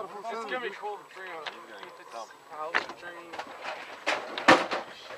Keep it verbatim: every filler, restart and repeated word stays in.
It's gonna be cold for you. If it's house dream.